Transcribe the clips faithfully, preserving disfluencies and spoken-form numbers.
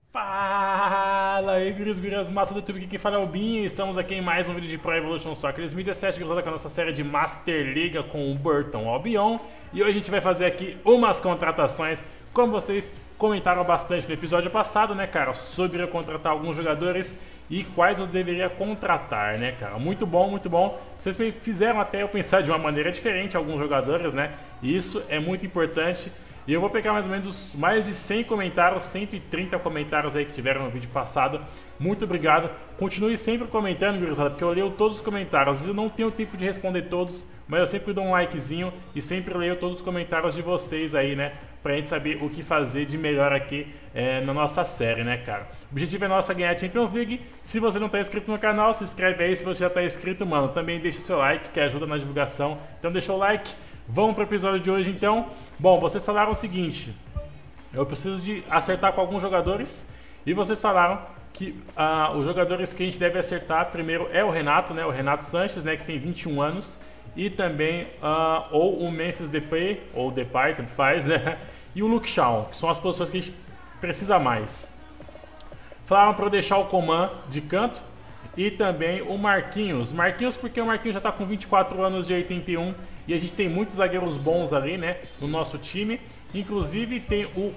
Fala aí, guris, gurias, massa do YouTube, aqui fala é o Binho. Estamos aqui em mais um vídeo de Pro Evolution Soccer dois mil e dezessete, cruzada com a nossa série de Master Liga com o Burton Albion. E hoje a gente vai fazer aqui umas contratações, como vocês comentaram bastante no episódio passado, né, cara, sobre eu contratar alguns jogadores e quais eu deveria contratar, né, cara. Muito bom, muito bom. Vocês fizeram até eu pensar de uma maneira diferente alguns jogadores, né, e isso é muito importante. E eu vou pegar mais ou menos os mais de cem comentários, cento e trinta comentários aí que tiveram no vídeo passado. Muito obrigado. Continue sempre comentando, gurizada, porque eu leio todos os comentários. Às vezes eu não tenho tempo de responder todos, mas eu sempre dou um likezinho e sempre leio todos os comentários de vocês aí, né? Pra gente saber o que fazer de melhor aqui é, na nossa série, né, cara? O objetivo é nosso ganhar a Champions League. Se você não tá inscrito no canal, se inscreve aí. Se você já tá inscrito, mano, também deixa o seu like, que ajuda na divulgação. Então deixa o like. Vamos para o episódio de hoje, então. Bom, vocês falaram o seguinte: eu preciso de acertar com alguns jogadores. E vocês falaram que uh, os jogadores que a gente deve acertar primeiro é o Renato, né? O Renato Sanches, né? Que tem vinte e um anos. E também uh, ou o Memphis Depay, ou Depay, tanto faz, né? E o Luke Shaw, que são as posições que a gente precisa mais. Falaram para eu deixar o Coman de canto. E também o Marquinhos. Marquinhos porque o Marquinhos já está com vinte e quatro anos e oitenta e um. E a gente tem muitos zagueiros bons ali, né, no nosso time. Inclusive tem o...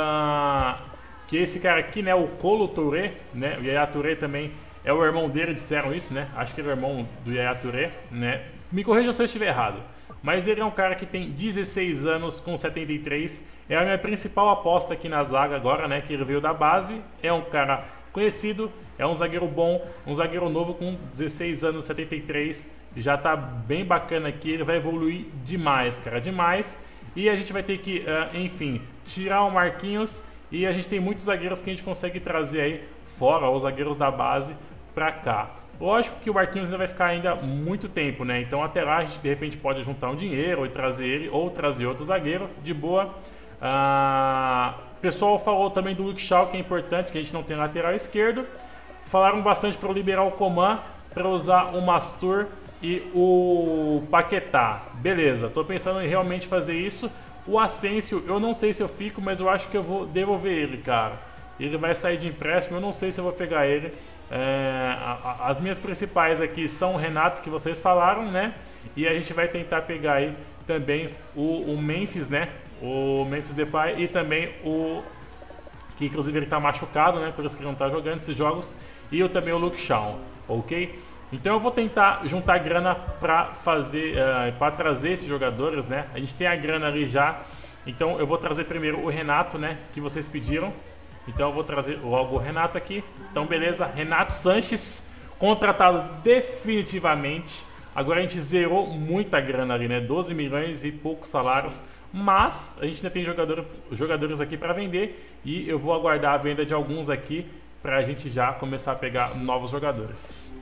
Uh, que esse cara aqui, né, o Kolo Touré, né, o Yaya Touré também é o irmão dele, disseram isso, né. Acho que ele é o irmão do Yaya Touré, né. Me corrija se eu estiver errado. Mas ele é um cara que tem dezesseis anos com setenta e três. É a minha principal aposta aqui na zaga agora, né, que ele veio da base. É um cara conhecido, é um zagueiro bom, um zagueiro novo com dezesseis anos, setenta e três. Já tá bem bacana aqui, ele vai evoluir demais, cara, demais. E a gente vai ter que, uh, enfim, tirar o Marquinhos. E a gente tem muitos zagueiros que a gente consegue trazer aí fora, os zagueiros da base, pra cá. Lógico que o Marquinhos ainda vai ficar ainda muito tempo, né? Então até lá a gente de repente pode juntar um dinheiro e trazer ele, ou trazer outro zagueiro, de boa. Uh, o pessoal falou também do Luke Shaw, que é importante, que a gente não tem lateral esquerdo. Falaram bastante para eu liberar o Coman, para usar o Mastur e o Paquetá. Beleza, tô pensando em realmente fazer isso. O Asensio, eu não sei se eu fico, mas eu acho que eu vou devolver ele, cara. Ele vai sair de empréstimo, eu não sei se eu vou pegar ele. É, a, a, as minhas principais aqui são o Renato, que vocês falaram, né? E a gente vai tentar pegar aí também o, o Memphis, né? O Memphis Depay e também o... que inclusive ele tá machucado, né? Por isso que ele não tá jogando esses jogos. E eu também o Luke Shaw, ok? Então eu vou tentar juntar grana para fazer, uh, para trazer esses jogadores, né? A gente tem a grana ali já, então eu vou trazer primeiro o Renato, né? Que vocês pediram. Então eu vou trazer logo o Renato aqui. Então beleza, Renato Sanches, contratado definitivamente. Agora a gente zerou muita grana ali, né? doze milhões e poucos salários. Mas a gente ainda tem jogador, jogadores aqui para vender. E eu vou aguardar a venda de alguns aqui para a gente já começar a pegar novos jogadores.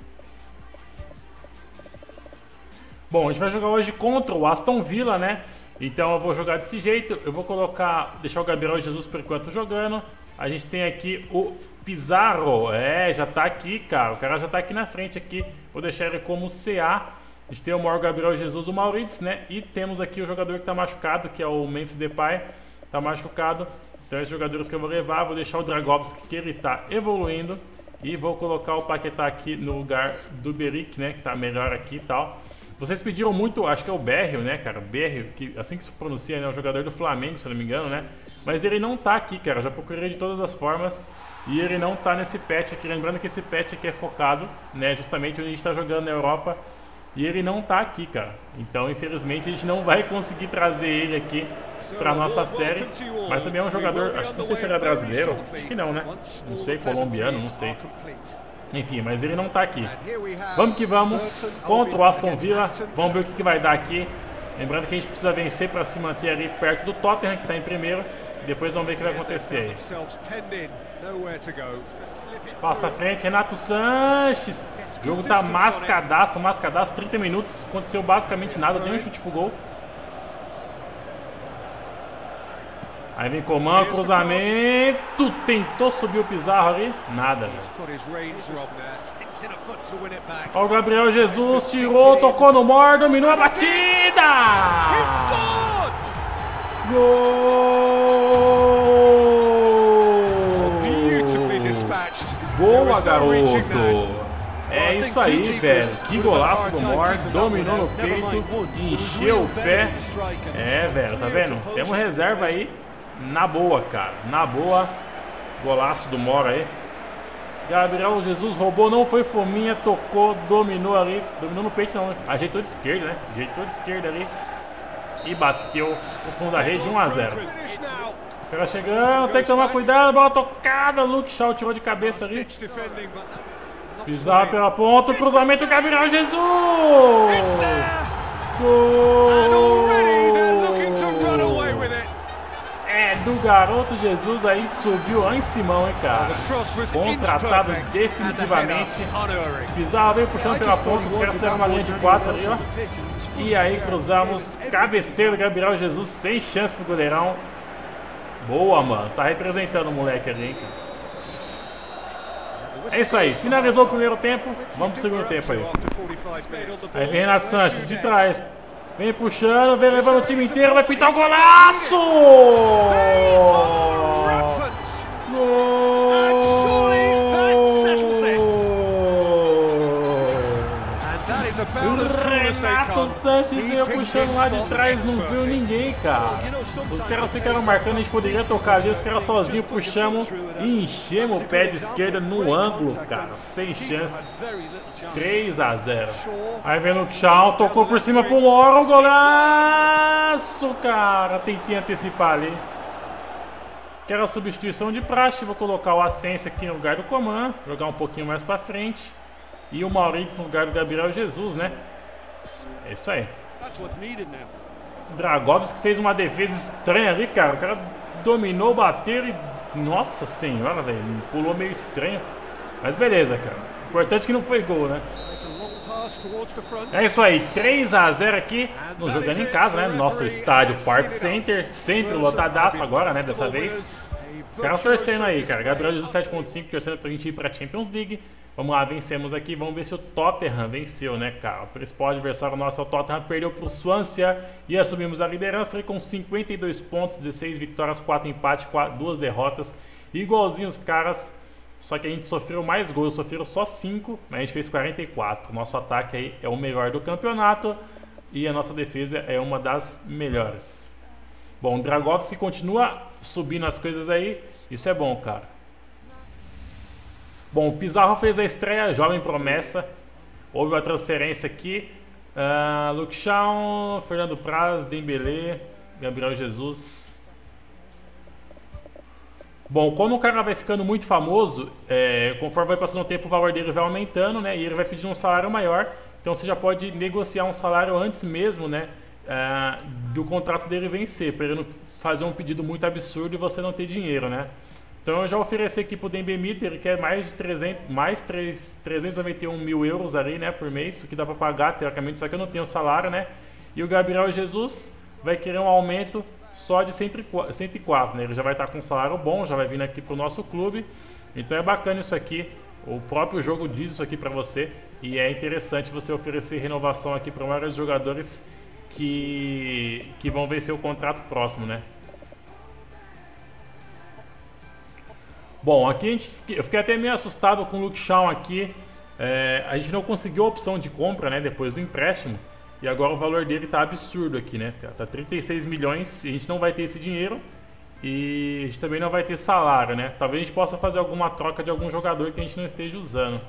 Bom, a gente vai jogar hoje contra o Aston Villa, né? Então eu vou jogar desse jeito. Eu vou colocar, deixar o Gabriel Jesus por enquanto jogando. A gente tem aqui o Pizarro. É, já tá aqui, cara. O cara já tá aqui na frente aqui. Vou deixar ele como C A. A gente tem o maior Gabriel Jesus, o Maurits, né? E temos aqui o jogador que tá machucado, que é o Memphis Depay. Tá machucado. Então esses jogadores que eu vou levar. Vou deixar o Dragovski, que ele tá evoluindo. E vou colocar o Paquetá aqui no lugar do Beric, né? Que tá melhor aqui e tal. Vocês pediram muito, acho que é o Berrio, né, cara? Berrio, que assim que se pronuncia, né? É um jogador do Flamengo, se eu não me engano, né? Mas ele não tá aqui, cara. Eu já procurei de todas as formas e ele não tá nesse patch aqui. Lembrando que esse patch aqui é focado, né? Justamente onde a gente tá jogando na Europa. E ele não tá aqui, cara. Então, infelizmente, a gente não vai conseguir trazer ele aqui pra nossa série. Mas também é um jogador, acho que não sei se ele é brasileiro. Acho que não, né? Não sei, colombiano, não sei. Enfim, mas ele não tá aqui. Vamos que vamos, contra o Aston Villa. Vamos ver o que, que vai dar aqui. Lembrando que a gente precisa vencer para se manter ali perto do Tottenham, que está em primeiro. Depois vamos ver o que vai acontecer aí. Passa à frente, Renato Sanches. O jogo tá mascadaço, mascadaço. trinta minutos, aconteceu basicamente nada. Deu um chute pro gol. Aí vem Coman, cruzamento, tentou subir o Pizarro ali, nada. Olha o Gabriel Jesus, tirou, tocou no Mor, dominou a batida! Gol! Boa, garoto! É isso aí, velho. Que golaço do Moore. Dominou no peito, encheu o pé. É, velho, tá vendo? Temos reserva aí. Na boa, cara. Na boa. Golaço do Moore aí. Gabriel Jesus roubou, não foi fominha, tocou, dominou ali. Dominou no peito não, ajeitou de esquerda, né? Ajeitou de esquerda ali. E bateu no fundo da rede, um a zero. Os caras chegando, tem que tomar cuidado. Bola tocada, Luke Shaw tirou de cabeça ali. Pisar pela ponta, cruzamento, Gabriel Jesus! Gol! É do garoto Jesus aí, subiu lá em Simão, hein, cara. Contratado definitivamente. Pizarro veio puxando pela ponta, os caras fizeram uma linha de quatro ali, ó. E aí cruzamos, cabeceiro do Gabriel Jesus, sem chance pro goleirão. Boa, mano, tá representando o moleque ali, hein, cara. É isso aí, finalizou o primeiro tempo, vamos pro segundo tempo aí. Aí vem Renato Sanches, de trás. Vem puxando, vem levando o time inteiro, vai pintar o golaço! Gol! Renato Sanches veio puxando lá de trás, não viu ninguém, cara. Os caras ficaram marcando, a gente poderia tocar ali, os caras sozinhos puxamos e enchemos o pé de esquerda no ângulo, cara. Sem chances. três a zero. Aí vem o Luke Shaw, tocou por cima pro Moro, golaço, cara. Tentei antecipar ali. Aquela substituição de praxe, vou colocar o Asensio aqui no lugar do Coman, jogar um pouquinho mais pra frente. E o Maurício no lugar do Gabriel Jesus, né? É isso aí. Dragovski fez uma defesa estranha ali, cara. O cara dominou, bateu e... Nossa senhora, velho. Pulou meio estranho. Mas beleza, cara. Importante que não foi gol, né? É isso aí. três a zero aqui. No jogando em casa, né? Nosso estádio Park Center. Sempre lotadaço agora, né? Dessa vez. Os caras torcendo aí, cara. Gabriel Jesus sete ponto cinco torcendo pra gente ir pra Champions League. Vamos lá, vencemos aqui. Vamos ver se o Tottenham venceu, né, cara? O principal adversário nosso, o Tottenham, perdeu pro Swansea e assumimos a liderança aí com cinquenta e dois pontos, dezesseis vitórias, quatro empates, duas derrotas. Igualzinho os caras, só que a gente sofreu mais gols. Sofreram só cinco, mas a gente fez quarenta e quatro. Nosso ataque aí é o melhor do campeonato e a nossa defesa é uma das melhores. Bom, o Dragovski continua subindo as coisas aí. Isso é bom, cara. Bom, o Pizarro fez a estreia, jovem promessa. Houve uma transferência aqui. Uh, Luke Shaw, Fernando Praz, Dembélé, Gabriel Jesus. Bom, como o cara vai ficando muito famoso, é, conforme vai passando o tempo, o valor dele vai aumentando, né? E ele vai pedir um salário maior. Então você já pode negociar um salário antes mesmo, né? Uh, do contrato dele vencer, para ele não fazer um pedido muito absurdo e você não ter dinheiro, né? Então eu já ofereci aqui pro Dembemito, ele quer mais de trezentos, mais trezentos e noventa e um mil euros ali, né, por mês, o que dá para pagar teoricamente, só que eu não tenho salário, né? E o Gabriel Jesus vai querer um aumento só de cento e quatro, né? Ele já vai estar com um salário bom, já vai vir aqui pro nosso clube. Então é bacana isso aqui, o próprio jogo diz isso aqui para você e é interessante você oferecer renovação aqui para vários jogadores que, que vão vencer o contrato próximo, né? Bom, aqui a gente, eu fiquei até meio assustado com o Luke Shaw aqui. É, a gente não conseguiu a opção de compra, né, depois do empréstimo. E agora o valor dele tá absurdo aqui, né? Tá trinta e seis milhões e a gente não vai ter esse dinheiro. E a gente também não vai ter salário, né? Talvez a gente possa fazer alguma troca de algum jogador que a gente não esteja usando.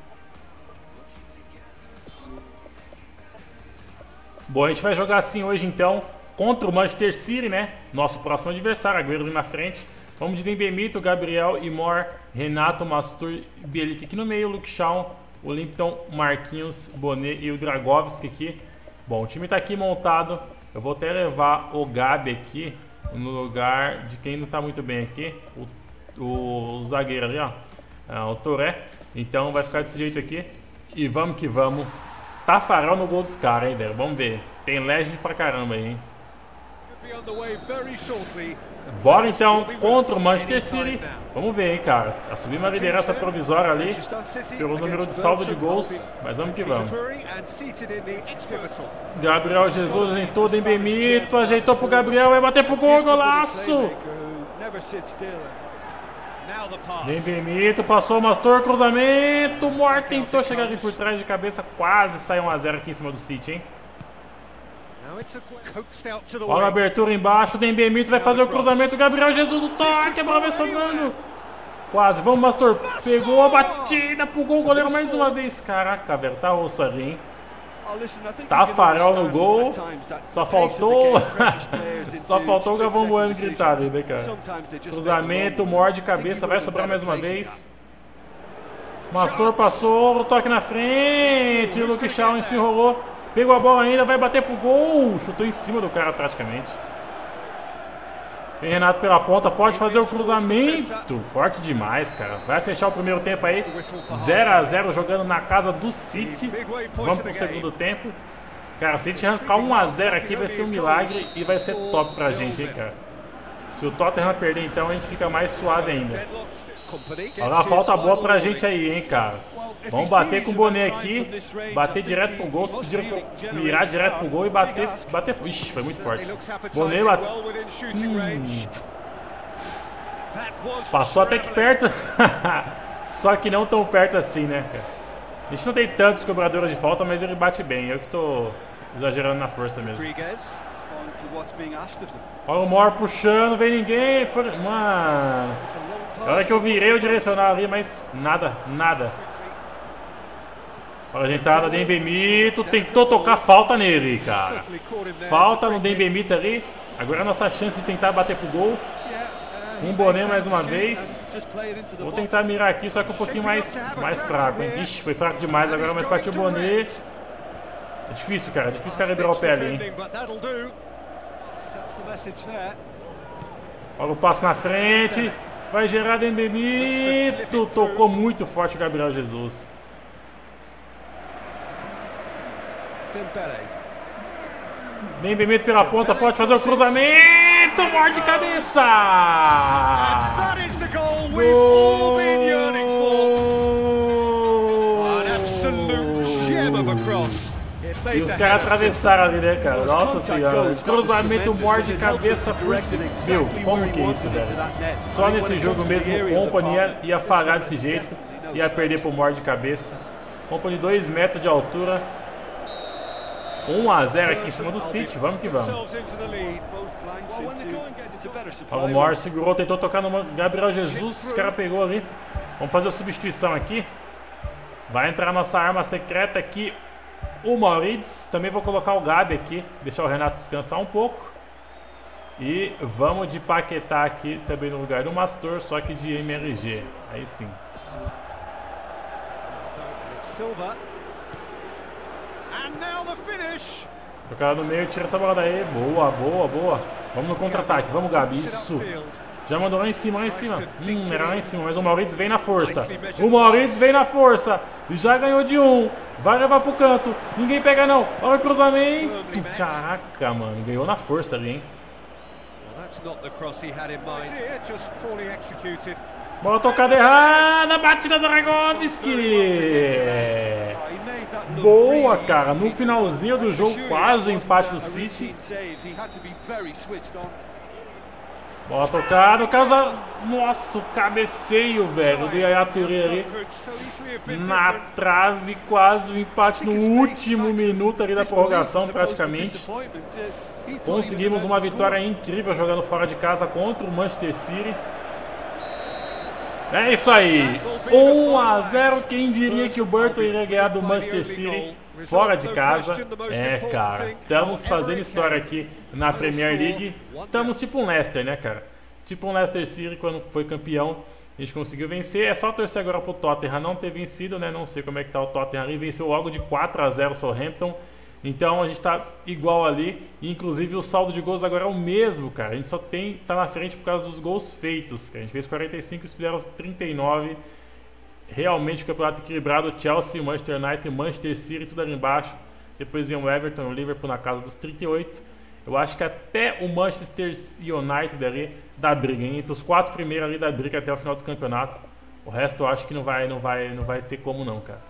Bom, a gente vai jogar assim hoje então contra o Manchester City, né? Nosso próximo adversário, Agüero ali na frente. Vamos de Dembemito, Gabriel, Imor, Renato, Mastur e Bielik aqui no meio, Luke Shaw, o Limpton, Marquinhos, Bonet e o Dragovski aqui. Bom, o time tá aqui montado. Eu vou até levar o Gabi aqui no lugar de quem não tá muito bem aqui. O, o, o zagueiro ali, ó. É, o Toré. Então vai ficar desse jeito aqui. E vamos que vamos. Tafarel no gol dos caras, hein, velho. Vamos ver. Tem legend pra caramba aí, hein. Bora então contra o Manchester City. Vamos ver, hein, cara. Assumir uma liderança provisória ali pelo número de saldo de gols. Mas vamos que vamos. Gabriel Jesus ajeitou, Dembemito ajeitou pro Gabriel, vai bater pro gol, golaço! Dembemito, passou o Mastor, cruzamento, Moore tentou chegar ali por trás de cabeça, quase saiu um a zero aqui em cima do City, hein? Olha a abertura embaixo, Dembemito vai fazer o cruzamento, Gabriel Jesus, o toque, a bola vai sobrando. Quase, vamos Mastor, pegou a batida pro gol, o goleiro mais uma vez. Caraca, velho, tá osso ali, hein? Tafarel no gol, só faltou só faltou o Galvão Bueno gritar ali, né, cara? Cruzamento, Moore de cabeça, vai sobrar mais uma vez. Mastor passou, o toque na frente, o Luke Shaw se enrolou, pegou a bola ainda, vai bater pro gol, chutou em cima do cara praticamente. Tem Renato pela ponta, pode fazer o cruzamento, forte demais, cara. Vai fechar o primeiro tempo aí, zero a zero jogando na casa do City. Vamos pro segundo tempo. Cara, se a gente arrancar um a zero aqui vai ser um milagre e vai ser top pra gente, hein, cara. Se o Tottenham perder então a gente fica mais suave ainda. Olha uma falta boa pra gente aí, hein, cara. Vamos bater com o Boné aqui, bater direto pro gol, se pediram pra mirar direto pro gol e bater, bater... Ixi, foi muito forte. Boné bateu... Hum. Passou até que perto, só que não tão perto assim, né, cara. A gente não tem tantos cobradores de falta, mas ele bate bem, eu que tô exagerando na força mesmo. Olha o Moore puxando, vem ninguém. Foi... Mano, na hora que eu virei o direcional ali, mas nada, nada. Olha a ajeitada, Dembemito tentou tocar falta nele, cara. Falta no Dembemito ali. Agora é a nossa chance de tentar bater pro gol. Um Boné mais uma vez. Vou tentar mirar aqui, só que um pouquinho mais, mais fraco, hein? Ixi, foi fraco demais agora, mas partiu o Boné. É difícil, cara, é difícil calibrar o pé ali, hein? Olha o passo na frente. Vai gerar Dembemito. Tocou muito forte o Gabriel Jesus. Dembemito pela ponta, pode fazer o cruzamento. Moore de cabeça. Gol! E os caras atravessaram ali, né, cara? Nossa senhora. Cruzamento, Moore de cabeça por cima. Meu, como que é isso, velho? Só nesse jogo mesmo o Company ia, ia falhar desse jeito. Ia perder pro Moore de cabeça. Company dois metros de altura. um a zero aqui em cima do City. Vamos que vamos. O Moore segurou, tentou tocar no Gabriel Jesus. Os caras pegou ali. Vamos fazer a substituição aqui. Vai entrar a nossa arma secreta aqui, o Maurides. Também vou colocar o Gabi aqui, deixar o Renato descansar um pouco. E vamos de Paquetá aqui também no lugar do Mastor, só que de M L G. Aí sim. Tocada no meio, tira essa bola daí. Boa, boa, boa. Vamos no contra-ataque, vamos, Gabi. Isso. Já mandou lá em cima, lá em cima. Hum, era lá em cima, mas o Maurides vem na força. O Maurides vem na força. Já ganhou de um. Vai levar pro canto. Ninguém pega não. Olha o cruzamento. Caraca, mano. Ganhou na força ali, hein. Bola tocada errada. Batida do Dragovski. Boa, cara. No finalzinho do jogo, quase o empate do City. Bola tocada, o casa... Nossa, o cabeceio, velho, do Yaya Touré ali. Na trave, quase o empate no último minuto ali da prorrogação, praticamente. Conseguimos uma vitória incrível jogando fora de casa contra o Manchester City. É isso aí, um a zero, quem diria que o Burton iria ganhar do Manchester City fora de casa. É, cara, estamos fazendo história aqui na Premier League. Estamos tipo um Leicester, né, cara? Tipo um Leicester City quando foi campeão, a gente conseguiu vencer. É só torcer agora pro Tottenham não ter vencido, né? Não sei como é que tá o Tottenham ali, venceu logo de quatro a zero o Southampton. Então a gente tá igual ali, e inclusive o saldo de gols agora é o mesmo, cara. A gente só tem, tá na frente por causa dos gols feitos, que a gente fez quarenta e cinco e eles fizeram trinta e nove. Realmente o campeonato equilibrado, Chelsea, Manchester United, Manchester City, tudo ali embaixo. Depois vem o Everton e o Liverpool na casa dos trinta e oito. Eu acho que até o Manchester United ali dá briga, hein? Entre os quatro primeiros ali dá briga até o final do campeonato. O resto eu acho que não vai, não vai, não vai ter como não, cara.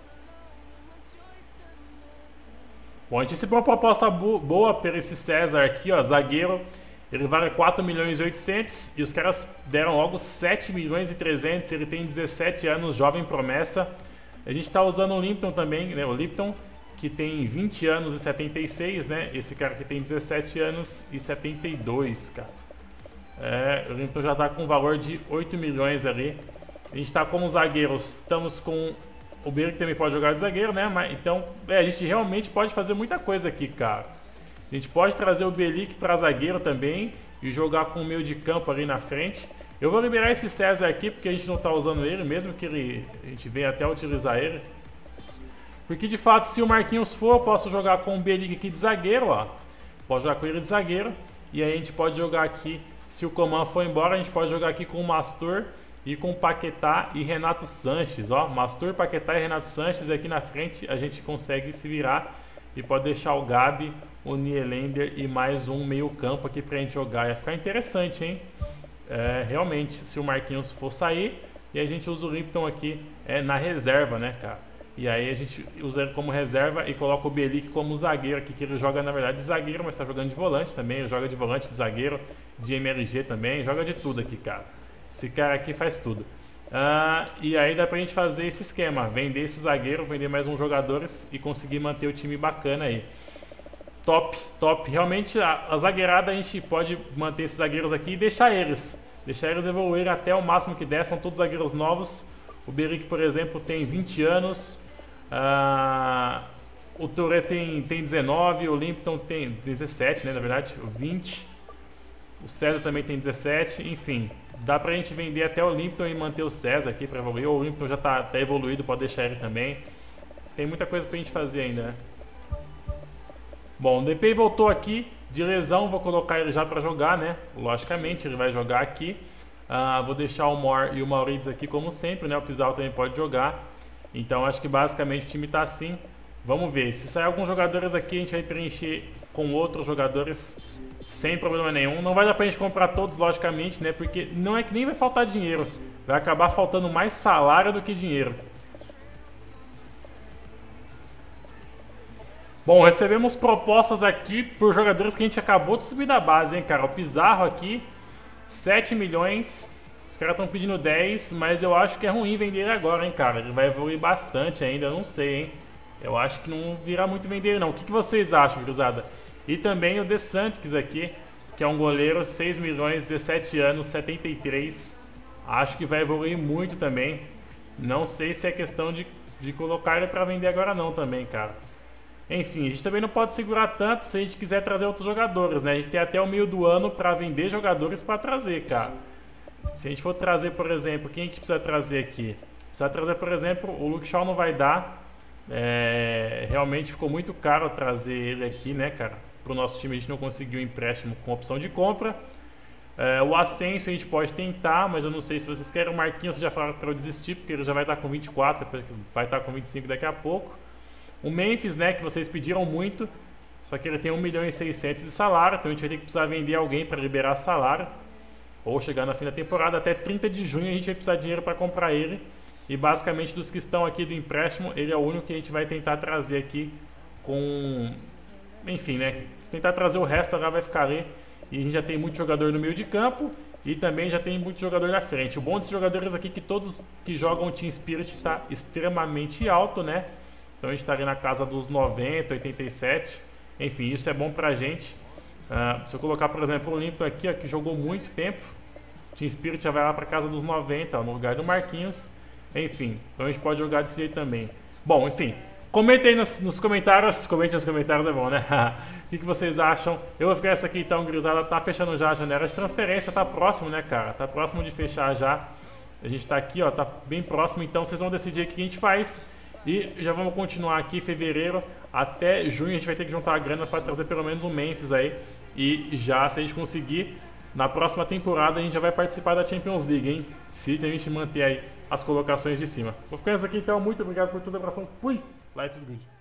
Bom, a gente recebeu uma proposta boa por esse César aqui, ó, zagueiro. Ele vale quatro milhões e oitocentos e os caras deram logo sete milhões e trezentos. Ele tem dezessete anos, jovem promessa. A gente tá usando o Lipton também, né? O Lipton, que tem vinte anos e setenta e seis, né? Esse cara aqui tem dezessete anos e setenta e dois, cara. É, o Lipton já tá com um valor de oito milhões ali. A gente tá como zagueiros, estamos com o Beiro, que também pode jogar de zagueiro, né? Mas, então, é, a gente realmente pode fazer muita coisa aqui, cara. A gente pode trazer o Belic para zagueiro também e jogar com o meio de campo ali na frente. Eu vou liberar esse César aqui porque a gente não está usando ele, mesmo que ele, a gente venha até utilizar ele. Porque de fato, se o Marquinhos for, eu posso jogar com o Belic aqui de zagueiro, ó. Posso jogar com ele de zagueiro. E aí a gente pode jogar aqui, se o Coman for embora, a gente pode jogar aqui com o Mastur e com o Paquetá e Renato Sanches, ó. Mastur, Paquetá e Renato Sanches aqui na frente, a gente consegue se virar. E pode deixar o Gabi, o Nielender e mais um meio campo aqui pra gente jogar. Ia ficar interessante, hein? É, realmente, se o Marquinhos for sair, e a gente usa o Lipton aqui é, na reserva, né, cara? E aí a gente usa ele como reserva e coloca o Belic como zagueiro aqui, que ele joga na verdade de zagueiro, mas tá jogando de volante também. Ele joga de volante, de zagueiro, de M L G também, joga de tudo aqui, cara. Esse cara aqui faz tudo. Uh, e aí dá pra gente fazer esse esquema, vender esse zagueiro, vender mais uns jogadores e conseguir manter o time bacana aí. Top, top. Realmente a, a zagueirada a gente pode manter esses zagueiros aqui e deixar eles. Deixar eles evoluir até o máximo que der, são todos zagueiros novos. O Beric, por exemplo, tem vinte anos. Uh, o Touré tem, tem dezenove, o Limpton tem dezessete, né, na verdade, vinte. O César também tem dezessete, enfim. Dá pra gente vender até o Limpton e manter o César aqui pra evoluir. Ou o Limpton já tá, tá evoluído, pode deixar ele também. Tem muita coisa pra gente fazer ainda, né? Bom, o D P voltou aqui de lesão, vou colocar ele já pra jogar, né? Logicamente, ele vai jogar aqui. Uh, vou deixar o Mor e o Maurides aqui como sempre, né? O Pizarro também pode jogar. Então acho que basicamente o time tá assim. Vamos ver, se sair alguns jogadores aqui, a gente vai preencher com outros jogadores sem problema nenhum. Não vai dar pra gente comprar todos, logicamente, né? Porque não é que nem vai faltar dinheiro. Vai acabar faltando mais salário do que dinheiro. Bom, recebemos propostas aqui por jogadores que a gente acabou de subir da base, hein, cara? O Pizarro aqui, sete milhões. Os caras estão pedindo dez, mas eu acho que é ruim vender ele agora, hein, cara? Ele vai evoluir bastante ainda, eu não sei, hein? Eu acho que não virá muito vender ele, não. O que, que vocês acham, cruzada? E também o De Santis aqui, que é um goleiro, seis milhões, dezessete anos, setenta e três. Acho que vai evoluir muito também. Não sei se é questão de, de colocar ele para vender agora não também, cara. Enfim, a gente também não pode segurar tanto se a gente quiser trazer outros jogadores, né? A gente tem até o meio do ano para vender jogadores para trazer, cara. Se a gente for trazer, por exemplo, quem a gente precisa trazer aqui? Precisa trazer, por exemplo, o Luke Shaw não vai dar. É, realmente ficou muito caro trazer ele aqui, né, cara? Para o nosso time a gente não conseguiu empréstimo com opção de compra. É, o Ascenso a gente pode tentar, mas eu não sei se vocês querem. O Marquinhos já falaram para eu desistir, porque ele já vai estar com vinte e quatro, vai estar com vinte e cinco daqui a pouco. O Memphis, né, que vocês pediram muito, só que ele tem um milhão e seiscentos de salário, então a gente vai ter que precisar vender alguém para liberar salário. Ou chegar na fim da temporada, até trinta de junho a gente vai precisar de dinheiro para comprar ele. E basicamente dos que estão aqui do empréstimo, ele é o único que a gente vai tentar trazer aqui com... Enfim, né? Tentar trazer o resto, agora vai ficar ali. E a gente já tem muito jogador no meio de campo e também já tem muito jogador na frente. O bom desses jogadores aqui é que todos que jogam Team Spirit está extremamente alto, né? Então a gente está ali na casa dos noventa, oitenta e sete. Enfim, isso é bom pra gente. Uh, se eu colocar, por exemplo, o Limpton aqui, ó, que jogou muito tempo, Team Spirit já vai lá pra casa dos noventa, ó, no lugar do Marquinhos. Enfim, então a gente pode jogar desse jeito também. Bom, enfim, comentem aí nos, nos comentários. Comentem nos comentários, é bom, né? O que, que vocês acham? Eu vou ficar essa aqui então, grisada. Tá fechando já a janela de transferência. Tá próximo, né, cara? Tá próximo de fechar já. A gente tá aqui, ó, tá bem próximo. Então vocês vão decidir o que a gente faz. E já vamos continuar aqui em fevereiro. Até junho a gente vai ter que juntar a grana para trazer pelo menos um Memphis aí. E já, se a gente conseguir, na próxima temporada a gente já vai participar da Champions League, hein? Se a gente manter aí as colocações de cima. Vou ficar isso aqui então. Muito obrigado por tudo. Abração. Fui! Life is good.